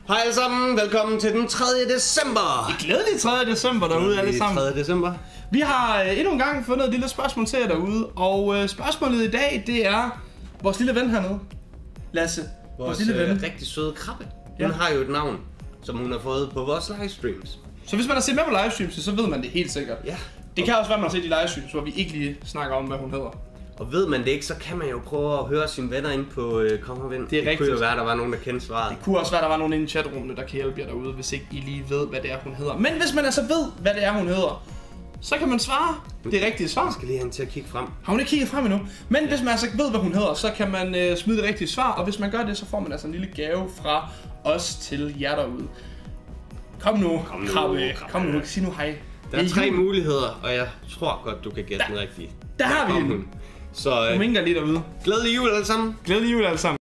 Hej alle sammen, velkommen til den 3. december. Glædelig 3. december derude alle sammen. 3. december. Vi har endnu en gang fundet et lille spørgsmål til jer derude, og spørgsmålet i dag, det er vores lille ven hernede. Lasse, vores lille ven. Rigtig søde krabbe. Hun har jo et navn, som hun har fået på vores livestreams. Så hvis man har set med på livestreams, så ved man det helt sikkert. Ja. Det kan også være, at man har set de livestreams, hvor vi ikke lige snakker om, hvad hun hedder. Og ved man det ikke, så kan man jo prøve at høre sine venner ind på Kom og Vind. Det er rigtigt. kunne jo være, der var nogen, der kendte svaret. Det kunne også være, der var nogen inde i chatrummene, der kan hjælpe jer derude, hvis ikke I lige ved, hvad det er, hun hedder. Men hvis man altså ved, hvad det er, hun hedder, så kan man svare det rigtige svar. Jeg skal lige have til at kigge frem. Har hun ikke kigget frem endnu? Men hvis man altså ved, hvad hun hedder, så kan man smide det rigtige svar. Og hvis man gør det, så får man altså en lille gave fra os til jer derude. Kom nu, krabbe. Kom nu, sig nu hej. Der er 3 muligheder, og jeg tror godt, du kan gætte den rigtige. Der har vi den. Så Hun vinker lige derude. glædelig jul alle sammen. Glædelig jul alle sammen.